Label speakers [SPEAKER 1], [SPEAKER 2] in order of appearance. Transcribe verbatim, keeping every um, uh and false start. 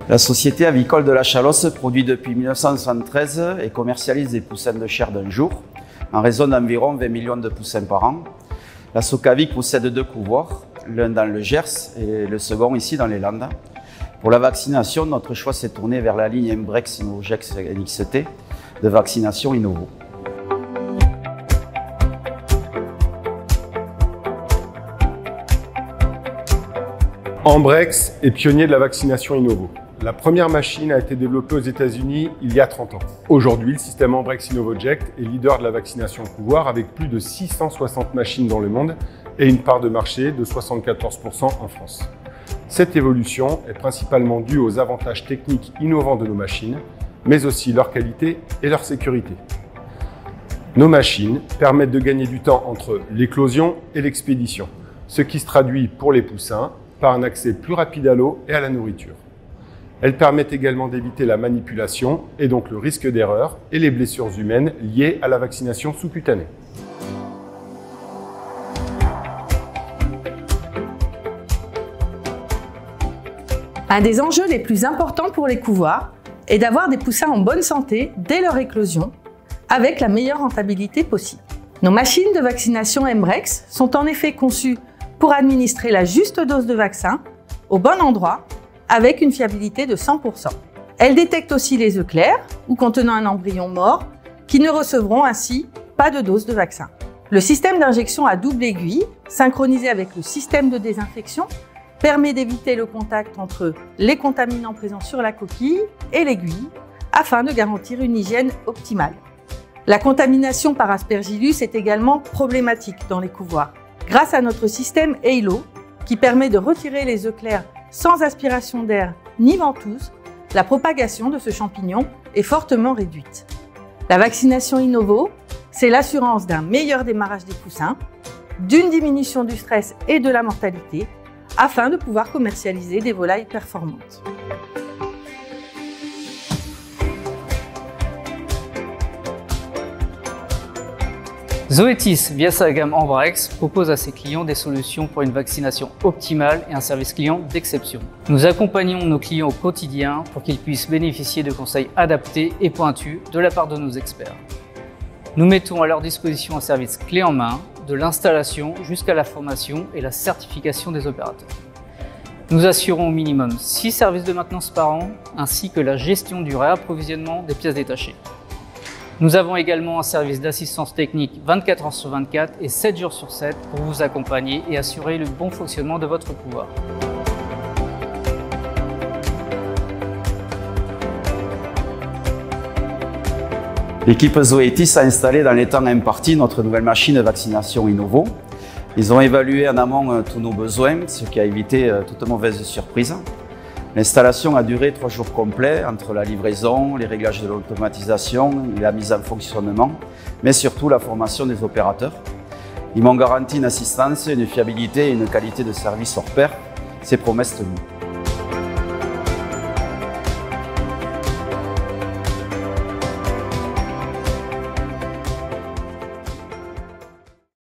[SPEAKER 1] La société avicole de la Chalosse produit depuis mille neuf cent soixante-treize et commercialise des poussins de chair d'un jour, en raison d'environ vingt millions de poussins par an. La Socavic possède deux couvoirs, l'un dans le Gers et le second ici dans les Landes. Pour la vaccination, notre choix s'est tourné vers la ligne Embrex Innovojex N X T de vaccination Innovo.
[SPEAKER 2] Embrex est pionnier de la vaccination Innovo. La première machine a été développée aux États-Unis il y a trente ans. Aujourd'hui, le système Embrex Innovoject est leader de la vaccination couvoir avec plus de six cent soixante machines dans le monde et une part de marché de soixante-quatorze pour cent en France. Cette évolution est principalement due aux avantages techniques innovants de nos machines, mais aussi leur qualité et leur sécurité. Nos machines permettent de gagner du temps entre l'éclosion et l'expédition, ce qui se traduit pour les poussins par un accès plus rapide à l'eau et à la nourriture. Elles permettent également d'éviter la manipulation et donc le risque d'erreur et les blessures humaines liées à la vaccination sous-cutanée.
[SPEAKER 3] Un des enjeux les plus importants pour les couvoirs est d'avoir des poussins en bonne santé dès leur éclosion, avec la meilleure rentabilité possible. Nos machines de vaccination Embrex sont en effet conçues pour administrer la juste dose de vaccin au bon endroit, avec une fiabilité de cent pour cent. Elles détectent aussi les œufs clairs ou contenant un embryon mort qui ne recevront ainsi pas de dose de vaccin. Le système d'injection à double aiguille, synchronisé avec le système de désinfection, permet d'éviter le contact entre les contaminants présents sur la coquille et l'aiguille afin de garantir une hygiène optimale. La contamination par Aspergillus est également problématique dans les couvoirs grâce à notre système Halo qui permet de retirer les œufs clairs sans aspiration d'air ni ventouse. La propagation de ce champignon est fortement réduite. La vaccination Innovo, c'est l'assurance d'un meilleur démarrage des poussins, d'une diminution du stress et de la mortalité, afin de pouvoir commercialiser des volailles performantes.
[SPEAKER 4] Zoetis, via sa gamme Embrex, propose à ses clients des solutions pour une vaccination optimale et un service client d'exception. Nous accompagnons nos clients au quotidien pour qu'ils puissent bénéficier de conseils adaptés et pointus de la part de nos experts. Nous mettons à leur disposition un service clé en main, de l'installation jusqu'à la formation et la certification des opérateurs. Nous assurons au minimum six services de maintenance par an, ainsi que la gestion du réapprovisionnement des pièces détachées. Nous avons également un service d'assistance technique vingt-quatre heures sur vingt-quatre et sept jours sur sept pour vous accompagner et assurer le bon fonctionnement de votre couvoir.
[SPEAKER 1] L'équipe Zoetis a installé dans les temps impartis notre nouvelle machine de vaccination Innovo. Ils ont évalué en amont tous nos besoins, ce qui a évité toute mauvaise surprise. L'installation a duré trois jours complets entre la livraison, les réglages de l'automatisation et la mise en fonctionnement, mais surtout la formation des opérateurs. Ils m'ont garanti une assistance, une fiabilité et une qualité de service hors pair. Ces promesses tenues.